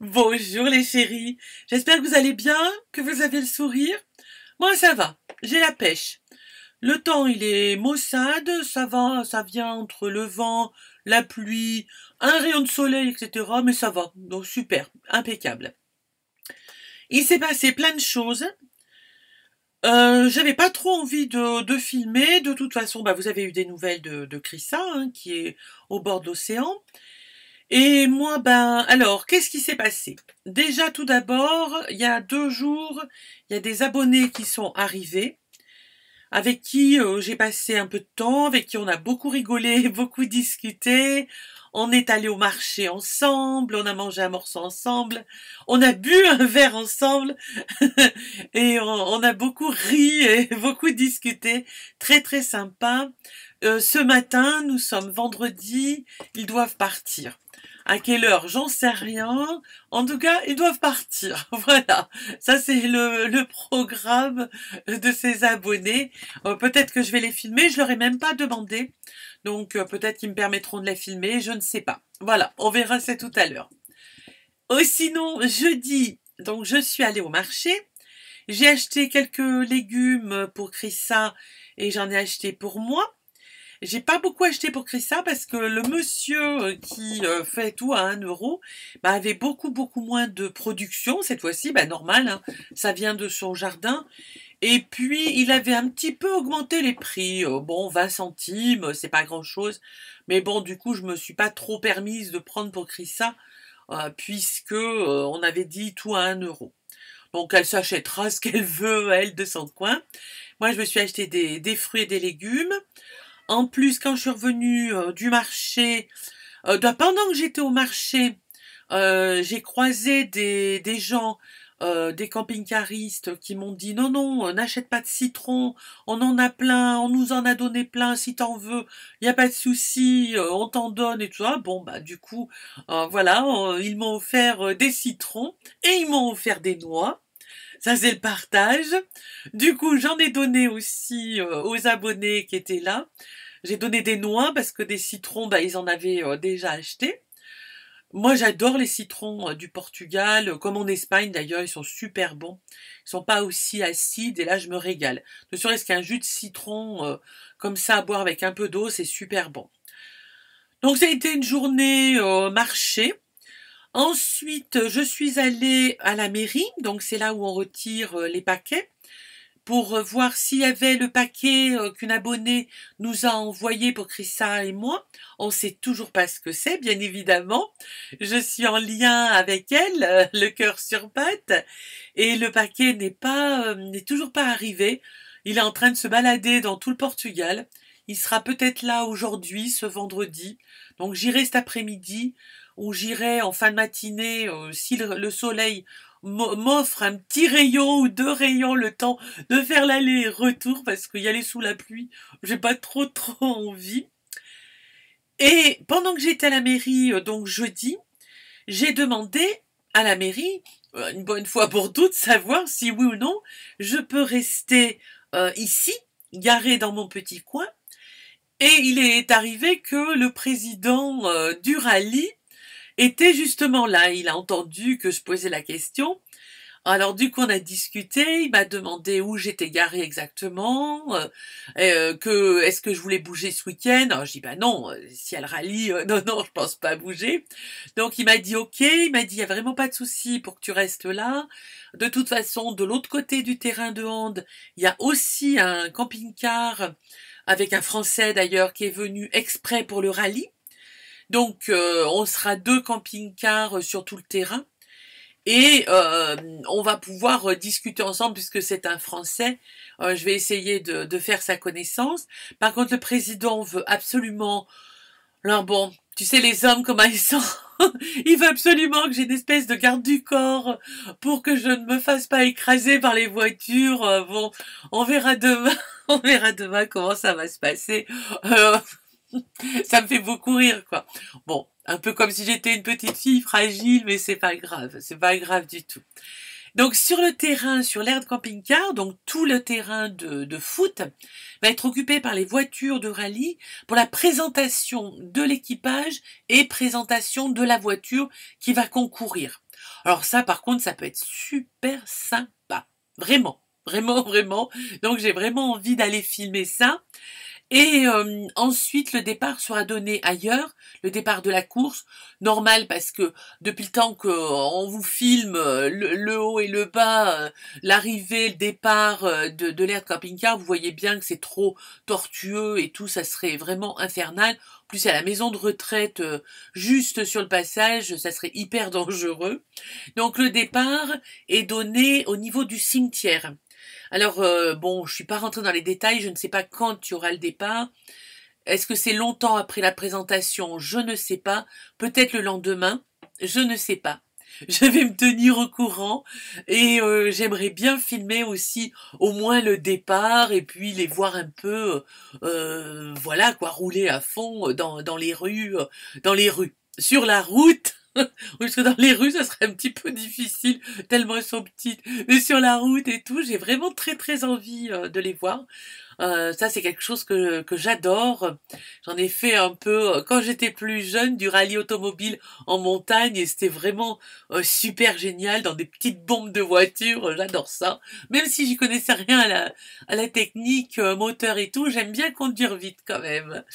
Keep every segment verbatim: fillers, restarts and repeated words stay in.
Bonjour les chéris, j'espère que vous allez bien, que vous avez le sourire. Moi ça va, j'ai la pêche. Le temps il est maussade, ça va, ça vient entre le vent, la pluie, un rayon de soleil, et cetera. Mais ça va, donc super, impeccable. Il s'est passé plein de choses. Euh, j'avais pas trop envie de, de filmer, de toute façon, bah, vous avez eu des nouvelles de, de Chrissa, hein, qui est au bord de l'océan. Et moi, ben, alors, qu'est-ce qui s'est passé? Déjà, tout d'abord, il y a deux jours, il y a des abonnés qui sont arrivés, avec qui euh, j'ai passé un peu de temps, avec qui on a beaucoup rigolé, beaucoup discuté. On est allé au marché ensemble, on a mangé un morceau ensemble, on a bu un verre ensemble, et on, on a beaucoup ri et beaucoup discuté. Très très sympa. Euh, ce matin, nous sommes vendredi, ils doivent partir. À quelle heure? J'en sais rien. En tout cas, ils doivent partir. Voilà. Ça, c'est le, le programme de ces abonnés. Euh, peut-être que je vais les filmer. Je leur ai même pas demandé. Donc, euh, peut-être qu'ils me permettront de les filmer. Je ne sais pas. Voilà. On verra ça tout à l'heure. Oh, sinon, jeudi, donc, je suis allée au marché. J'ai acheté quelques légumes pour Chrissa et j'en ai acheté pour moi. J'ai pas beaucoup acheté pour Chrissa parce que le monsieur qui euh, fait tout à un euro bah, avait beaucoup beaucoup moins de production cette fois-ci, bah normal, hein, ça vient de son jardin. Et puis il avait un petit peu augmenté les prix, euh, bon vingt centimes, c'est pas grand-chose, mais bon du coup je me suis pas trop permise de prendre pour Chrissa euh, puisque euh, on avait dit tout à un euro. Donc elle s'achètera ce qu'elle veut elle de son coin. Moi je me suis acheté des, des fruits et des légumes. En plus, quand je suis revenue euh, du marché, euh, de- pendant que j'étais au marché, euh, j'ai croisé des, des gens, euh, des camping-caristes qui m'ont dit non, non, euh, n'achète pas de citron, on en a plein, on nous en a donné plein, si t'en veux, il n'y a pas de souci, euh, on t'en donne et tout ça. Bon, bah du coup, euh, voilà, euh, ils m'ont offert euh, des citrons et ils m'ont offert des noix. Ça, c'est le partage. Du coup, j'en ai donné aussi euh, aux abonnés qui étaient là. J'ai donné des noix parce que des citrons, bah, ils en avaient euh, déjà acheté. Moi, j'adore les citrons euh, du Portugal, euh, comme en Espagne d'ailleurs, ils sont super bons. Ils sont pas aussi acides et là, je me régale. Ne serait-ce qu'un jus de citron euh, comme ça à boire avec un peu d'eau, c'est super bon. Donc, ça a été une journée euh, marché. Ensuite, je suis allée à la mairie, donc c'est là où on retire euh, les paquets, pour euh, voir s'il y avait le paquet euh, qu'une abonnée nous a envoyé pour Chrissa et moi. On sait toujours pas ce que c'est, bien évidemment. Je suis en lien avec elle, euh, le cœur sur patte, et le paquet n'est pas, euh, n'est toujours pas arrivé. Il est en train de se balader dans tout le Portugal. Il sera peut-être là aujourd'hui, ce vendredi. Donc j'irai cet après-midi, ou j'irai en fin de matinée, euh, si le, le soleil m'offre un petit rayon ou deux rayons le temps de faire l'aller-retour parce qu'il y aller sous la pluie, j'ai pas trop trop envie. Et pendant que j'étais à la mairie, euh, donc jeudi, j'ai demandé à la mairie, euh, une bonne fois pour toutes, savoir si oui ou non je peux rester euh, ici, garé dans mon petit coin. Et il est arrivé que le président euh, du rallye était justement là. Il a entendu que je posais la question. Alors du coup on a discuté, il m'a demandé où j'étais garée exactement, euh, euh, que est-ce que je voulais bouger ce week-end. Alors je dis bah non, euh, si elle rallie, euh, non non je pense pas bouger. Donc il m'a dit ok, il m'a dit il y a vraiment pas de souci pour que tu restes là. De toute façon de l'autre côté du terrain de hand, il y a aussi un camping-car avec un Français d'ailleurs qui est venu exprès pour le rallye. Donc euh, on sera deux camping-cars sur tout le terrain. Et euh, on va pouvoir euh, discuter ensemble puisque c'est un Français. Euh, je vais essayer de, de faire sa connaissance. Par contre, le président veut absolument... Alors bon, tu sais les hommes comment ils sont. Il veut absolument que j'ai une espèce de garde du corps pour que je ne me fasse pas écraser par les voitures. Euh, bon, on verra demain. On verra demain comment ça va se passer. Euh, ça me fait beaucoup rire, quoi. Bon, un peu comme si j'étais une petite fille fragile, mais c'est pas grave, c'est pas grave du tout. Donc sur le terrain, sur l'aire de camping-car, donc tout le terrain de, de foot va être occupé par les voitures de rallye pour la présentation de l'équipage et présentation de la voiture qui va concourir. Alors ça, par contre, ça peut être super sympa. Vraiment, vraiment, vraiment. Donc j'ai vraiment envie d'aller filmer ça. Et euh, ensuite, le départ sera donné ailleurs, le départ de la course, normal parce que depuis le temps qu'on vous filme le, le haut et le bas, euh, l'arrivée, le départ euh, de, de l'aire de camping-car, vous voyez bien que c'est trop tortueux et tout, ça serait vraiment infernal. En plus, à la maison de retraite, euh, juste sur le passage, ça serait hyper dangereux. Donc le départ est donné au niveau du cimetière. Alors, euh, bon, je suis pas rentrée dans les détails, je ne sais pas quand tu auras le départ. Est-ce que c'est longtemps après la présentation? Je ne sais pas. Peut-être le lendemain? Je ne sais pas. Je vais me tenir au courant et euh, j'aimerais bien filmer aussi au moins le départ et puis les voir un peu, euh, voilà quoi, rouler à fond dans, dans les rues, dans les rues. Sur la route, parce que dans les rues, ça serait un petit peu difficile, tellement elles sont petites. Mais sur la route et tout, j'ai vraiment très très envie euh, de les voir. Euh, ça, c'est quelque chose que, que j'adore. J'en ai fait un peu, euh, quand j'étais plus jeune, du rallye automobile en montagne et c'était vraiment euh, super génial dans des petites bombes de voiture. J'adore ça. Même si j'y connaissais rien à la, à la technique, euh, moteur et tout, j'aime bien conduire vite quand même.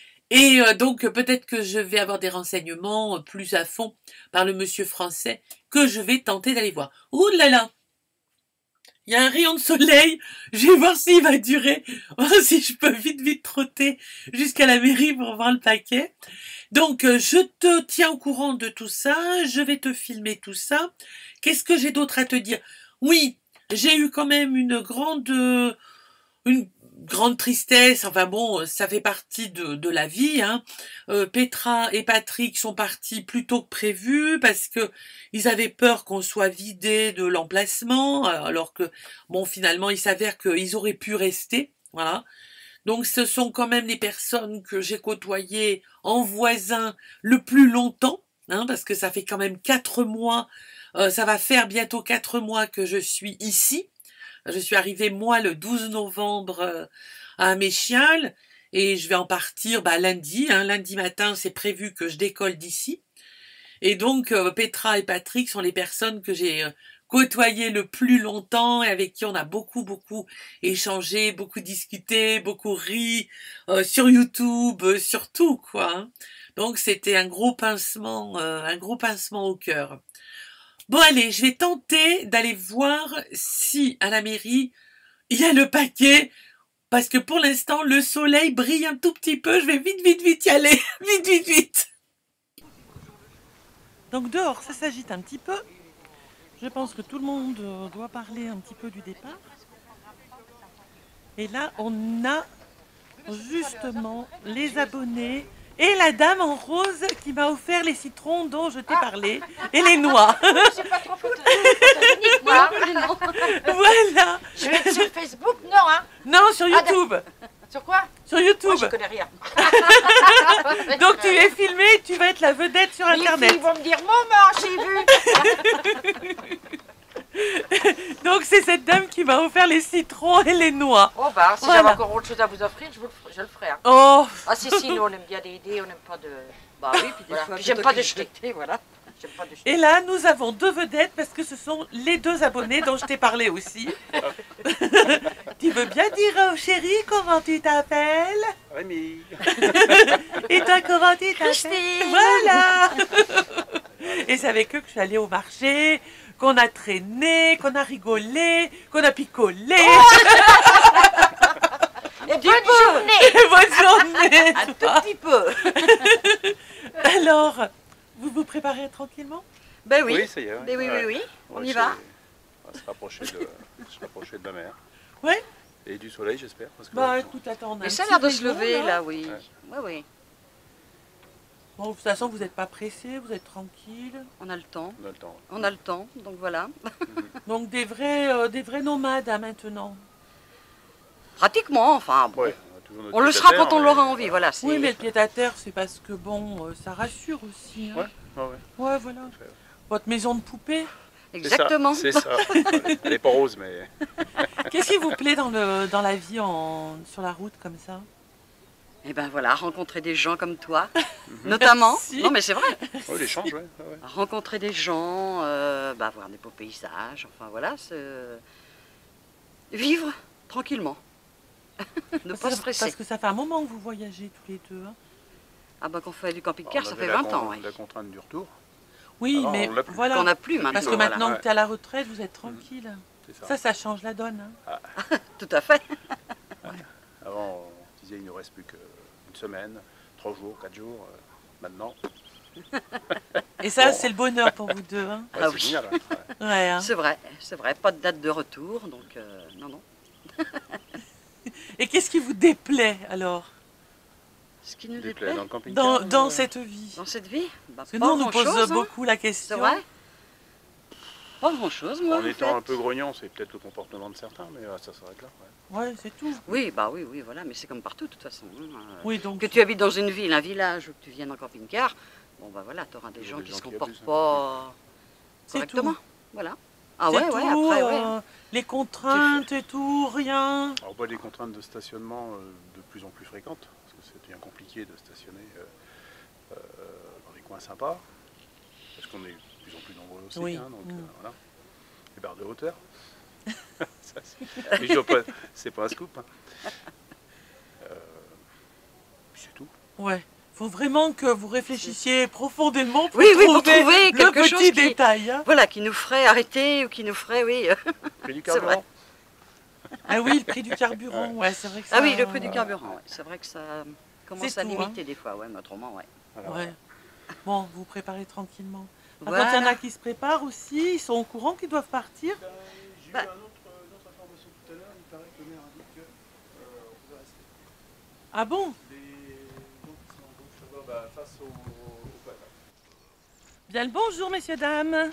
Et euh, donc peut-être que je vais avoir des renseignements plus à fond par le monsieur français que je vais tenter d'aller voir. Ouh là là, il y a un rayon de soleil, je vais voir s'il va durer, voir si je peux vite vite trotter jusqu'à la mairie pour voir le paquet. Donc euh, je te tiens au courant de tout ça, je vais te filmer tout ça. Qu'est-ce que j'ai d'autre à te dire? Oui, j'ai eu quand même une grande... Euh, une grande tristesse, enfin bon, ça fait partie de, de la vie, hein. Euh, Petra et Patrick sont partis plus tôt que prévu parce que ils avaient peur qu'on soit vidé de l'emplacement, alors que, bon, finalement, il s'avère qu'ils auraient pu rester, voilà. Donc, ce sont quand même les personnes que j'ai côtoyées en voisin le plus longtemps, hein, parce que ça fait quand même quatre mois, euh, ça va faire bientôt quatre mois que je suis ici. Je suis arrivée, moi, le douze novembre euh, à Méchial et je vais en partir bah, lundi. Hein, lundi matin, c'est prévu que je décolle d'ici. Et donc, euh, Petra et Patrick sont les personnes que j'ai euh, côtoyées le plus longtemps et avec qui on a beaucoup, beaucoup échangé, beaucoup discuté, beaucoup ri, euh, sur YouTube, euh, sur tout, quoi. Hein. Donc, c'était un gros pincement, euh, un gros pincement au cœur. Bon allez, je vais tenter d'aller voir si à la mairie il y a le paquet, parce que pour l'instant le soleil brille un tout petit peu, je vais vite vite vite y aller, vite vite vite. Donc dehors ça s'agite un petit peu, je pense que tout le monde doit parler un petit peu du départ. Et là on a justement les abonnés et la dame en rose qui m'a offert les citrons dont je t'ai parlé et les noix. Je sais pas trop photogénique, moi. Non. Voilà. Je vais être sur Facebook, non, hein? Non, sur YouTube. Ah, sur quoi? Sur YouTube. Moi, je connais rien. Donc tu es filmé, tu vas être la vedette sur Internet. Les filles vont me dire, maman, j'ai vu. Donc c'est cette dame qui m'a offert les citrons et les noix. Oh bah, si voilà. j'avais encore autre chose à vous offrir, je, vous le, je le ferai. Hein. Oh. Ah si, si, nous on aime bien des idées, on n'aime pas de... Bah oui, puis des voilà. fois, Puis j'aime pas de jeter, voilà. Pas de et là, nous avons deux vedettes parce que ce sont les deux abonnés dont je t'ai parlé aussi. Tu veux bien dire, oh, chérie, comment tu t'appelles? Rémi. Et toi, comment tu t'appelles? Christine. Voilà. Et c'est avec eux que je suis allée au marché, qu'on a traîné, qu'on a rigolé, qu'on a picolé. Et bonne journée. Bonne journée. Un tout petit peu. Alors, vous vous préparez tranquillement? Ben oui. Oui, ça y est. Ouais. Ben oui, ouais. oui, oui. On Ouais, y va. On va se rapprocher de, se rapprocher de la mer. Ouais. Et du soleil, j'espère. Parce que... Bah écoute, attends, on a Mais un ça a petit l'air de se rayon, lever là. là, oui. Ouais. Oui, oui. Bon, de toute façon, vous n'êtes pas pressé, vous êtes tranquille. On a le temps. On a le temps. On a le temps, donc voilà. Donc des vrais, euh, des vrais nomades hein, maintenant. Pratiquement, enfin. Bon. Ouais, on a toujours notre On le pied à sera terre, quand on mais- l'aura envie, voilà. Oui, mais le pied à terre, c'est parce que bon, euh, ça rassure aussi. Hein. Ouais, ouais, ouais. Ouais, voilà. Tout à fait. Votre maison de poupée. Exactement. C'est ça. c'est ça. Elle n'est pas rose, mais... Qu'est-ce qui vous plaît dans, le, dans la vie en, sur la route comme ça? Et ben voilà, rencontrer des gens comme toi, notamment. Merci. Non mais c'est vrai. Oui, l'échange, ouais. ouais, ouais. Rencontrer des gens, euh, bah, voir des beaux paysages, enfin voilà, c'est- vivre tranquillement. Ne Parce pas que- stresser. Parce que ça fait un moment que vous voyagez tous les deux. Hein. Ah bah qu'on fait du On camping-car, ça avait fait la vingt con- ans, ouais. La contrainte du retour, Oui, Alors, mais on l'a plus. voilà. Qu'on n'a plus maintenant. Parce que voilà. maintenant Ouais. que tu es à la retraite, vous êtes tranquille. c'est ça. Ça, ça change la donne. Hein. Tout à fait. Avant, on disait il ne reste plus qu'une semaine, trois jours, quatre jours. euh, Maintenant, Et ça, Bon. c'est le bonheur pour vous deux. Hein. ouais, Ah c'est oui. génial. ouais, ouais. Ouais, hein. C'est vrai, c'est vrai. Pas de date de retour, donc euh, non, non. Et qu'est-ce qui vous déplaît alors Ce qui nous Des déplaît plaies dans le camping-car. dans, dans euh, cette vie? dans cette vie, bah, Parce que pas nous, on nous pose grand-chose, hein. beaucoup la C'est question. vrai. Pas grand-chose, moi. En en étant fait. un peu grognon, c'est peut-être le comportement de certains, mais euh, ça s'arrête là. ouais. Ouais, c'est tout. Oui, bah oui, oui, voilà, mais c'est comme partout, de toute façon. hein. Euh, Oui, donc. Que tu habites dans une ville, un village, ou que tu viennes en camping-car, bon bah voilà, tu auras des Il y a gens des qui gens se qui comportent abusent, hein. pas C'est correctement. tout. Voilà. Ah C'est ouais, ouais, tout, après, ouais. euh, les contraintes et tout, rien. Alors, on voit des contraintes de stationnement euh, de plus en plus fréquentes, parce que c'est bien compliqué de stationner euh, euh, dans des coins sympas, parce qu'on est de plus en plus nombreux aussi, Oui. hein, donc Mm. euh, voilà. Les barres de hauteur. Ça, c'est- Mais je dois pas- c'est pas un scoop. hein. Euh, puis c'est tout. Ouais. Faut vraiment que vous réfléchissiez profondément pour Oui, oui, trouver pour trouver le quelque petit chose qui- détail. Hein. Voilà, qui nous ferait arrêter ou qui nous ferait, oui. euh, Prix du C'est vrai. carburant. Ah oui, le prix du carburant, ouais, c'est vrai que ça... Ah oui, le prix du carburant, ouais. C'est vrai que ça commence C'est à tout, limiter des fois, ouais, mais autrement, ouais. Alors, Ouais. Bon, vous préparez tranquillement. Ah, Voilà. Quand il y en a qui se préparent aussi, ils sont au courant qu'ils doivent partir. J'ai Bah. eu un autre, une autre information tout à l'heure, il paraît que le maire indique qu'on pouvait rester. Ah bon? Les gens qui sont donc je vois, bah, face au, au patelin. Bien le bonjour, messieurs, dames.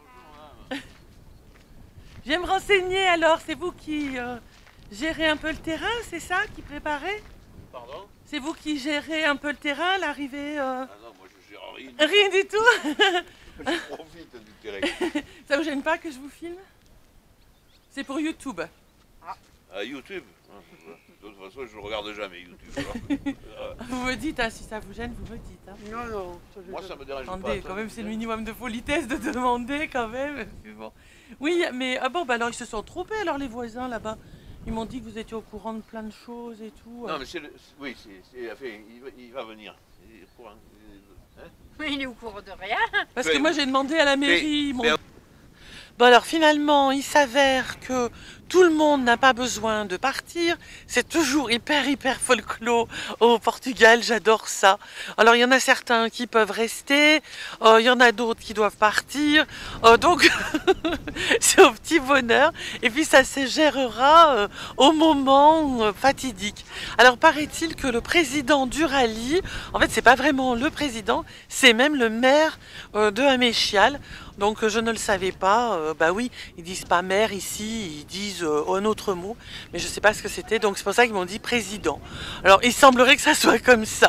Je vais me renseigner alors, c'est vous qui euh, gérez un peu le terrain, c'est ça, qui préparez? Pardon? C'est vous qui gérez un peu le terrain, l'arrivée euh, Ah non, moi je gère rien. Rien du tout. Je profite du terrain. Ça vous gêne pas que je vous filme? C'est pour YouTube. À YouTube. De toute façon, je ne regarde jamais YouTube. alors. Vous me dites, hein, si ça vous gêne, vous me dites. Hein. Non, non. Moi, ça me dérange pas. Attendez, quand même, c'est le minimum de politesse de demander quand même. Puis bon. Oui, mais ah bon, bah alors ils se sont trompés alors les voisins là-bas. Ils m'ont dit que vous étiez au courant de plein de choses et tout. Non, mais c'est le... Oui, c'est... c'est- Enfin, il va, il va venir. Il est au courant. Hein? Mais il est au courant de rien. Parce que Mais- moi j'ai demandé à la mairie. ils m'ont- mais- Bon alors finalement, il s'avère que tout le monde n'a pas besoin de partir. C'est toujours hyper hyper folklore au Portugal, j'adore ça. Alors il y en a certains qui peuvent rester, euh, il y en a d'autres qui doivent partir. Euh, donc c'est au petit bonheur. Et puis ça se gérera euh, au moment euh, fatidique. Alors paraît-il que le président du rallye, en fait c'est pas vraiment le président, c'est même le maire euh, de Améchial. Donc euh, je ne le savais pas. Euh, bah oui, ils disent pas maire ici, ils disent euh, un autre mot, mais je sais pas ce que c'était. Donc c'est pour ça qu'ils m'ont dit président. Alors il semblerait que ça soit comme ça.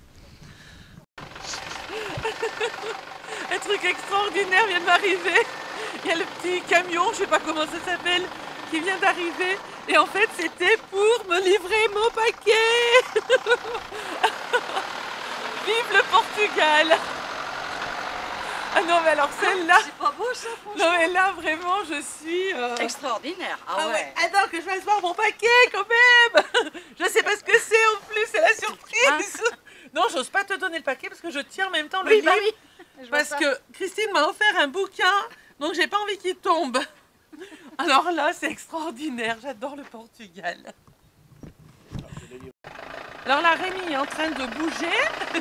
Un truc extraordinaire vient de m'arriver. Il y a le petit camion, je sais pas comment ça s'appelle, qui vient d'arriver. Et en fait c'était pour me livrer mon paquet. Vive le Portugal! Ah non mais alors celle-là, C'est pas beau ça, franchement. non mais là vraiment je suis... euh, Extraordinaire. Ah, Ah ouais. ouais, attends que je fasse voir mon paquet quand même. Je sais pas ce que c'est en plus, c'est la surprise. Non, j'ose pas te donner le paquet parce que je tiens en même temps le Oui, bah livre. oui. Je vois Parce ça. que Christine m'a offert un bouquin, donc j'ai pas envie qu'il tombe. Alors là, c'est extraordinaire, j'adore le Portugal. Alors là, Rémi est en train de bouger.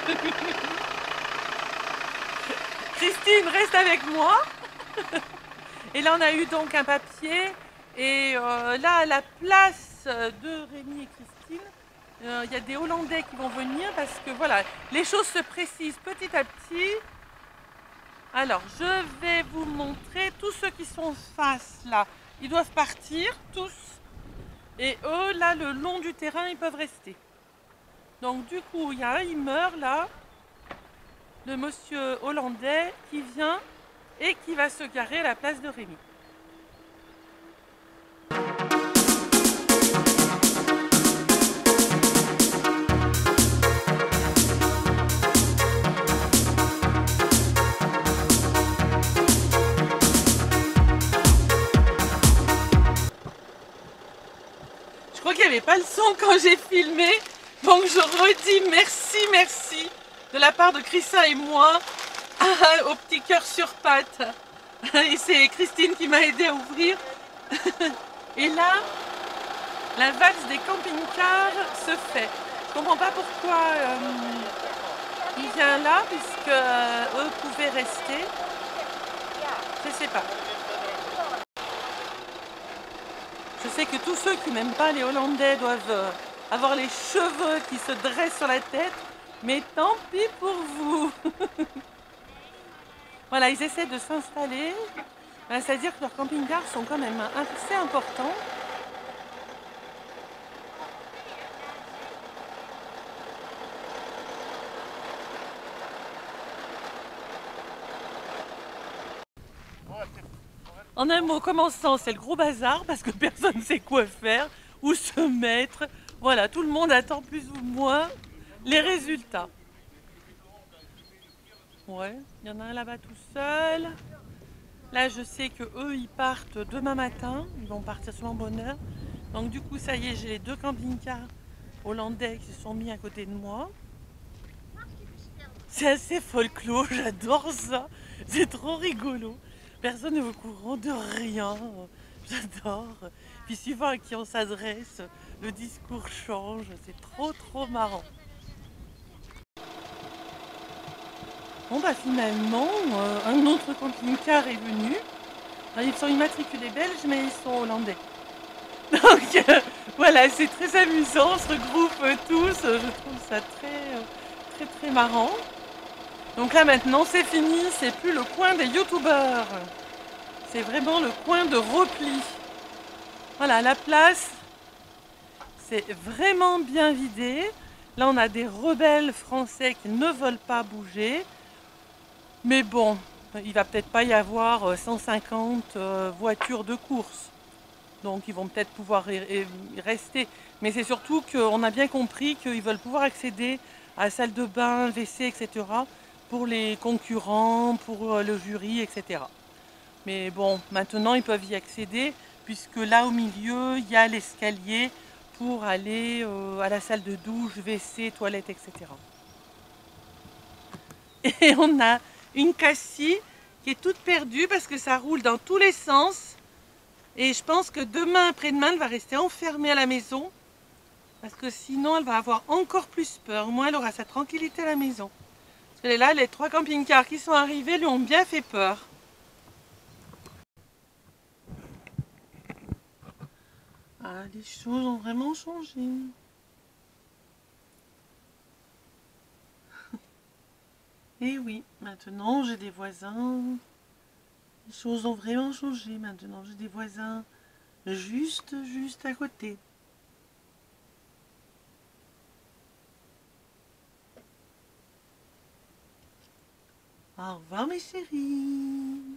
Christine reste avec moi. Et là, on a eu donc un papier. Et euh, là, à la place de Rémi et Christine, euh, il y a des Hollandais qui vont venir parce que voilà, les choses se précisent petit à petit. Alors, je vais vous montrer tous ceux qui sont en face là. Ils doivent partir, tous. Et eux, là, le long du terrain, ils peuvent rester. Donc, du coup, il y a un, il meurt là. Le monsieur hollandais qui vient et qui va se garer à la place de Rémi. Je crois qu'il n'y avait pas le son quand j'ai filmé, donc je redis merci, merci de la part de Chrissa et moi au petit cœur sur pattes. Et c'est Christine qui m'a aidé à ouvrir. Et là, la valse des camping-cars se fait. Je ne comprends pas pourquoi euh, il vient là, puisque euh, eux pouvaient rester. Je ne sais pas. Je sais que tous ceux qui n'aiment pas les Hollandais doivent euh, avoir les cheveux qui se dressent sur la tête, mais tant pis pour vous. Voilà, ils essaient de s'installer, c'est-à-dire que leurs camping-cars sont quand même assez importants. En un mot, commençant, c'est le gros bazar parce que personne ne sait quoi faire, où se mettre. Voilà, tout le monde attend plus ou moins les résultats. Ouais, il y en a un là-bas tout seul. Là, je sais que eux, ils partent demain matin. Ils vont partir sûrement bonne heure. Donc du coup, ça y est, j'ai les deux camping-cars hollandais qui se sont mis à côté de moi. C'est assez folklore, j'adore ça. C'est trop rigolo. Personne n'est au courant de rien. J'adore. Puis suivant à qui on s'adresse, le discours change. C'est trop trop marrant. Bon bah finalement, euh, un autre camping-car est venu. Alors, ils sont immatriculés belges, mais ils sont hollandais. Donc euh, voilà, c'est très amusant, on se regroupe tous. Je trouve ça très euh, très très marrant. Donc là maintenant c'est fini, c'est plus le coin des youtubeurs. C'est vraiment le coin de repli. Voilà, la place, c'est vraiment bien vidé. Là on a des rebelles français qui ne veulent pas bouger. Mais bon, il va peut-être pas y avoir cent cinquante euh, voitures de course. Donc ils vont peut-être pouvoir y rester. Mais c'est surtout qu'on a bien compris qu'ils veulent pouvoir accéder à la salle de bain, W C, et cetera pour les concurrents, pour le jury, et cetera. Mais bon, maintenant ils peuvent y accéder puisque là au milieu, il y a l'escalier pour aller euh, à la salle de douche, W C, toilette, et cetera. Et on a une Cassie qui est toute perdue parce que ça roule dans tous les sens. Et je pense que demain, après-demain, elle va rester enfermée à la maison. Parce que sinon, elle va avoir encore plus peur. Au moins, elle aura sa tranquillité à la maison. Parce que là, les trois camping-cars qui sont arrivés lui ont bien fait peur. Ah, les choses ont vraiment changé. Et oui, maintenant j'ai des voisins. Les choses ont vraiment changé maintenant. J'ai des voisins juste, juste à côté. Au revoir mes chéris.